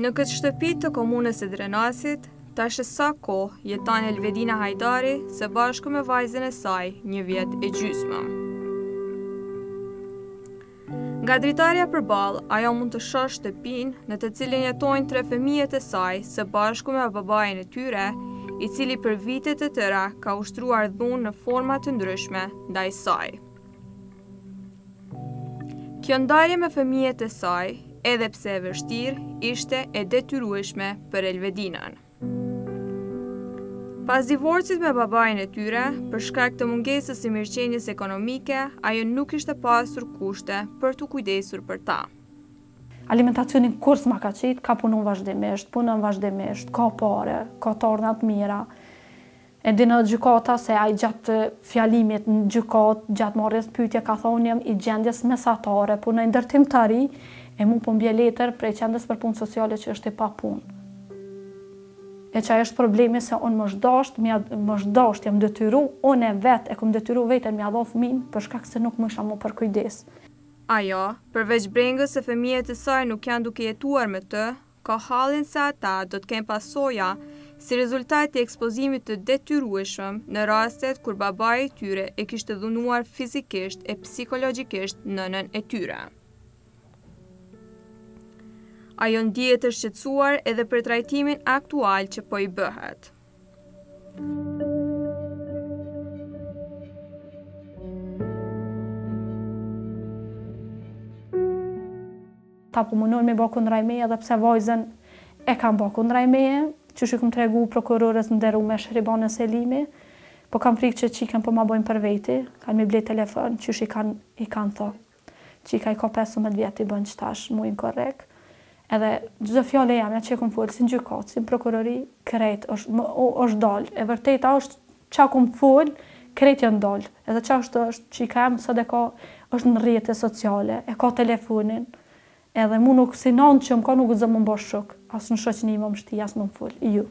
Në këtë shtëpi të komunës së Drenasit, tash sa kohë jeton Elvedina Hajdari së bashku me vajzën e saj 1 vjet e gjysmë. Nga dritarja përballë, ajo mund të shohë shtëpinë në të cilën jetojnë 3 fëmijët e saj së bashku me babain e tyre, i cili për vite të tëra ka ushtruar dhunë në forma të ndryshme ndaj saj. Kjo ndarje me fëmijët e saj, edhe pse e vështirë, ishte e detyrueshme për Elvedinën. Pas divorcit me babain e tyre, për shkak të mungesës së mirëqenies ekonomike, ajo nuk ishte pasur kushte për t'u kujdesur për ta. Alimentacionin kur s'ma ka qitë, ka punon vazhdimisht, ka pare, ka torna të mira. E di në gjykata se ai gjatë fjalimit në gjykat, gjatë marrjes pyetje ka thonë jam i gjendjes mesatare, punoj ndërtimtari, e mu po mbje letër prej qendrës për punë sociale që është i pa punë. E që është problemi se unë më shdasht jam detyru, unë e vetë e kom detyru vetën mja dho fëmin për shkak se nuk më isha mu për kujdes. Ajo, përveç brengës se fëmijët e saj nuk janë duke jetuar me të, ka hallin se ata do të kenë pasoja si rezultat i ekspozimit të detyrueshëm në rastet kur babai i tyre e kishte dhunuar fizikisht e psikologjikisht nënën e tyre. Ajo ndihet të shqetësuar edhe për trajtimin aktual që po i bëhet. Ta po munojnë me bë kundrej meje, edhe pse vajzën e kam bë kundrej meje, që shi kom tregu prokurores nderuar Shribanën Selimi, po kam frikë që çikën po ma bojnë për veti, kanë mi ble telefon, që i kanë thë. Çika i ka 15 vjet i bën qtash, mu inkorrekt. Edhe çdo fjalë jam, që kom folë, si në gjykat, si në prokurori, krejt është dalë. E vërteta është qa kom folë, krejt janë dalë. Edhe qa është çika jam, sot e ka, është në rrjete sociale, e ka telefonin. Edhe mu nuk si nanë që më ka nuk zë më mbo shok, asë në shoqëni më mështi, asë më më folë, ju.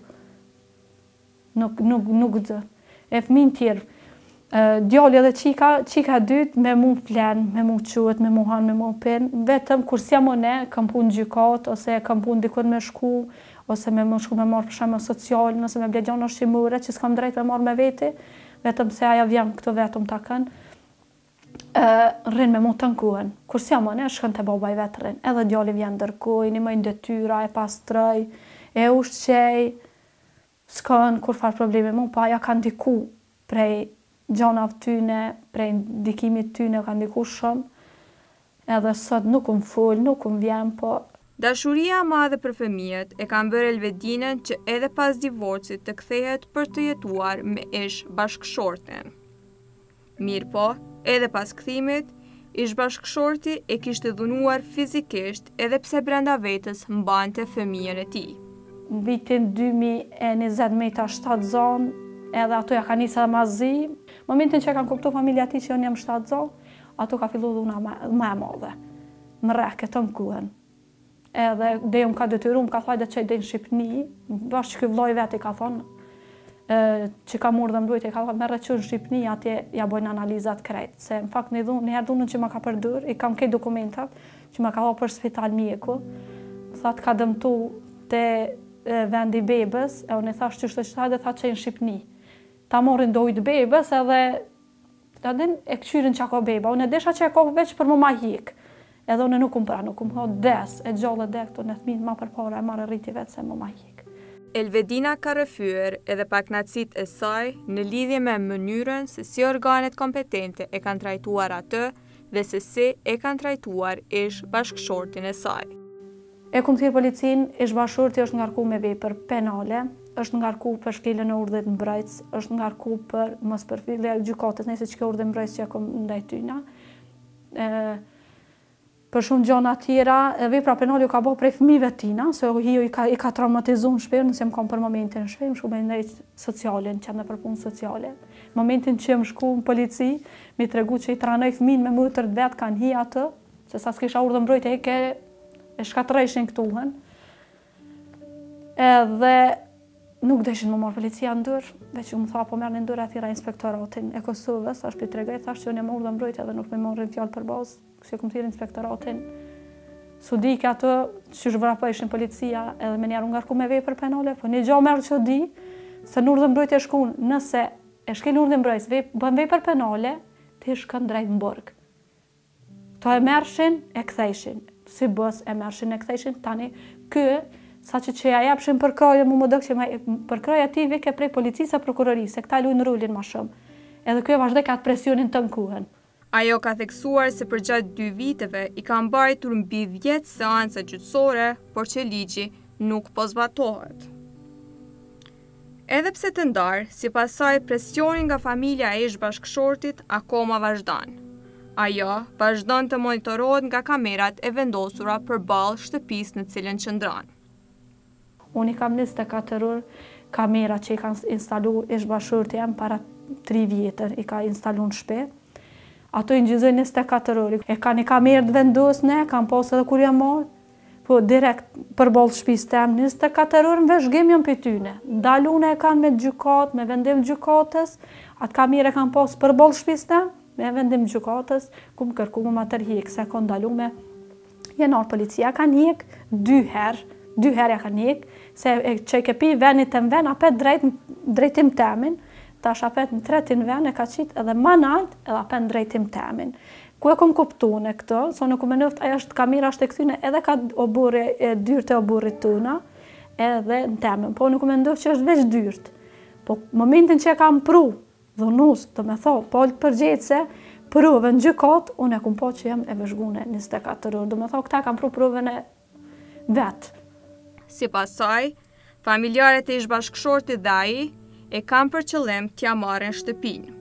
Nuk zë. E fëmin tjerë, djalli edhe qika dytë me mu flenë, me mu quët, me mu hanë, me mu penë, vetëm kur s'jam o ne, kam punë gjykat, ose kam punë dikun me shku, ose me më shku me marrë për shemë socialin, ose me bledjana shqimure, që s'kam drejt me marrë me veti, vetëm se aja vjem këto vetëm ta kënë, rrinë me mu të nkuën. Kur s'jam o ne, shkën të babaj vetë rrinë. Edhe djalli vjen dërkoj, një mëjnë detyra, e pastroj, e ushqej, s'kën kur farë probleme mu, pa ja kanë diku prej gjanav tyne, prej ndikimit tyne ka ndiku shumë, edhe sot nuk më full, nuk më vjen, po... Dashuria madhe për fëmijët e kanë bërë Elvedinën që edhe pas divorcit të kthehet për të jetuar me ish bashkëshorten. Mirë po, edhe pas kthimit, ish bashkëshorti e kishte dhunuar fizikisht edhe pse brenda vetës mbante fëmijën e tij. Në vitin 2020 me ta 7 zonë, edhe ato ja ka njësa mazi. Momentin që kanë kuptu familja ti që unë jam 7 zonë, ato ka fillu dhuna më e madhe. Më reke të mkuhen. Edhe dhe unë ka detyru, më ka thajde që i dhe në Shqipni, bashkë që këj vloj vetë i ka thonë, që ka murë dhe mdojt, i ka thonë, merre që në Shqipni, atje ja bojnë analizat krejt. Se në fakt njëherë dhunën që ma ka përdur, i kam kej dokumentat, që ma ka dha për spital mjeku, thatë ka dëmtu të vendi bebës, e unë i thash që shtë qëta dhe tha që i në Shqipni. Ta morin dojtë bebës edhe e këqyrin që ka beba. Unë e desha që e ka veç për më ma hik. Edhe unë nuk pra, nuk më des, e gjallë dhe këto në të minë ma për para e marë rriti vetë se më ma hik. Elvedina ka rrëfyer edhe paknacit e saj në lidhje me mënyrën se si organet kompetente e kanë trajtuar atë dhe se si e kanë trajtuar ish bashkëshortin e saj. E kom thirë policin, ish bashkëshorti është ngarku me vepër penale, është ngarku për shkeljen e urdhit mbrojtës, është ngarku për mos përfillje e gjykatës, nëse që ke urdhit mbrojtës që e kom ndaj tyna. Për shumë gjona tjera, vepra penale ju ka bo prej fëmijëve tina, se hijo i ka traumatizu në shpejë, nëse më kam për momentin në shpejë, më shku me ndajt socialin, që në për punë sociale. Momentin që më shku në polici, mi të regu që i tranoj fëmijën me mëtër të vetë kanë hi atë, se sa s'kisha urdhit mbrojtës e shkatrejshin këtuhen. Edhe nuk deshin më marrë policia ndër, veç më tha po merë në ndër atira inspektoratin e Kosovës, ashtë për të regaj, thashtë që unë jam urdhë mbrojtja dhe nuk me marrë fjalë për bazë, kështë kom thirë inspektoratin Su di që ato që zhvrapojshin policia edhe me njerë ngarku me vepër penale, po një gjë merë që di, se në urdhën mbrojtje shkun, nëse e shkel urdhën mbrojtës, bën vepër penale, ti shkon drejt në burg. To e mershin, e kthejshin. Si bës e mershin, e kthejshin, tani kë, sa që ja jepshin përkraje, mu më dëk që përkraje ti vike prej policisë e prokurorisë, se këta lujnë rullin ma shumë. Edhe kjo vazhdoj ka atë presionin të nkuhen. Ajo ka theksuar se për gjatë 2 viteve i ka mbajtur mbi 10 seanca gjyqësore, por që ligji nuk po zbatohet. Edhe pse të ndarë, sipas saj presionin nga familja e ish-bashkëshortit akoma vazhdon. Ajo vazhdon të monitorohet nga kamerat e vendosura përballë shtëpisë në cilën qëndron. Unë i kam 24 orë kamera që i kanë instalu ish-bashkëshorti jam para 3 vjetër, i ka instalu në shtëpi. Ato i ngjizojnë 24 orë. E kanë i kamerë të vendosne, kanë posë edhe kur jam marrë, po direkt përballë shtëpisë tem 24 orë në veshgim jam për tyne. Dalune e kanë me gjykat, me vendim gjykatës, atë kamerë kanë posë përballë shtëpisë tem, me vendim gjykatës, ku më kërku më tërhiq, se kanë dalume. Jenar policia kanë hjek 2 herë ja kanë hjek, se që i kepi venit të më ven, apet drejtim temin, tash apet në tretin ven e ka qitë edhe ma nalt edhe apet në drejtim temin. Ku e kom kuptune këto, so në kume nëft aja është kamera është e këthyne edhe ka dyrt e oburit tuna edhe në temin, po në kume nëft që është veç dyrt. Po momentin që e kam pru, dhunus, të me tho, po përgjithse, provën në gjykat, unë e kum po që jem e vëzhgune 24 orë, do me tho, këta kam pru provën e vetë. Sipas saj, familjarët e ish-bashkëshortit dhe ai e kam për qëllim t'ja marrin shtëpinë.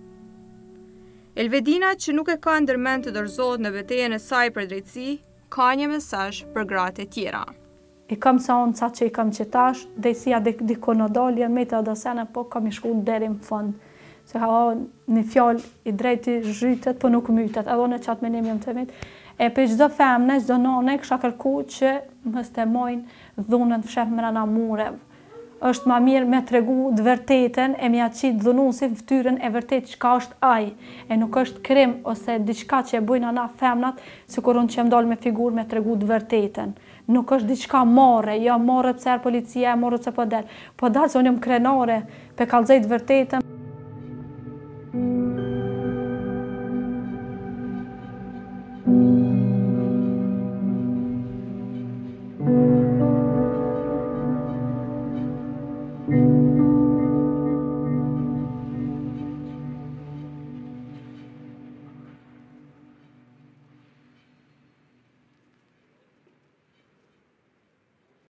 Elvedina, që nuk e ka ndërmend të dorëzohet në betejën e saj për drejtësi, ka një mesazh për gratë e tjera. I kam sa unë sa që i kam qitash, drejtësia diko në dalje, me të adasene, po kam i shku deri në fund. Se ka një fjallë i drejti zhytet, po nuk mytet, edhe në qatë menim jam të mit. E për gjdo femne, gjdo nane, kësha kërku që mës të mojnë dhunën të fshef mrena murev. Është ma mirë me tregu të vërtetën e mja qitë dhunusin ftyrën e vërtet qka është aj. E nuk është krim ose diçka që e bujnë ana femnat, si kur unë që më dalë me figur me tregu të vërtetën. Nuk është diçka marre, jo marre pëser policia, marre pëse po del. Po dalë se unë jëmë krenare, pe kalzej të vërtetën.